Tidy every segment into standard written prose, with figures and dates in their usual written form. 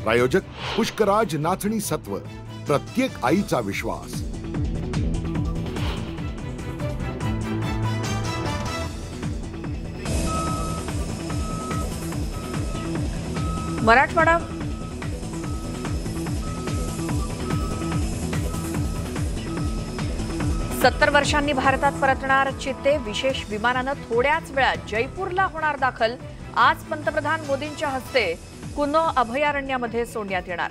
प्रायोजक पुष्कराज नाचणी सत्व, प्रत्येक आईचा विश्वास। मराठवाडा सत्तर वर्षांनी भारतात परतणार चित्ते विशेष विमानानं थोड्याच वेळात जयपूरला होणार दाखल। आज पंतप्रधान मोदींच्या हस्ते कुनो अभयारण्यामध्ये सोडण्यात येणार।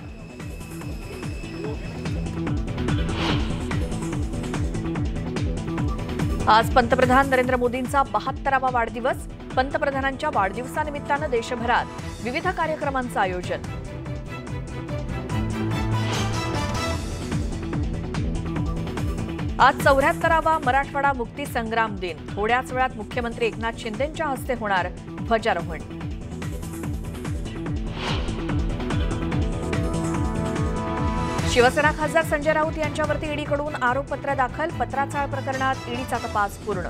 आज पंतप्रधान नरेंद्र मोदींचा 72वा वाढदिवस। पंतप्रधानांच्या वाढदिवसानिमित्तानं देशभरात विविध कार्यक्रमांचं आयोजन। आज 74वा मराठवाडा मुक्ती संग्राम दिन। थोड्याच वेळात मुख्यमंत्री एकनाथ शिंदेंच्या हस्ते होणार ध्वजारोहण। शिवसेना खासदार संजय राऊत यांच्यावरती ईडीकडून आरोपपत्र दाखल। पत्राचाळ प्रकरणात ईडीचा तपास पूर्ण।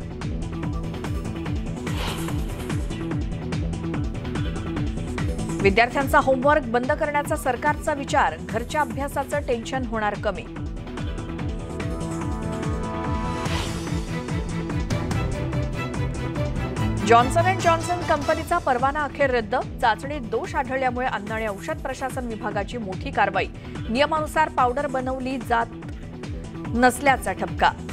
विद्यार्थ्यांचा होमवर्क बंद करण्याचा सरकारचा विचार। घरच्या अभ्यासाचं टेन्शन होणार कमी। जॉन्सन अँड जॉन्सन कंपनीचा परवाना अखेर रद्द। चाचणीत दोष आढळल्यामुळे अन्न आणि औषध प्रशासन विभागाची मोठी कारवाई। नियमानुसार पावडर बनवली जात नसल्याचा ठपका।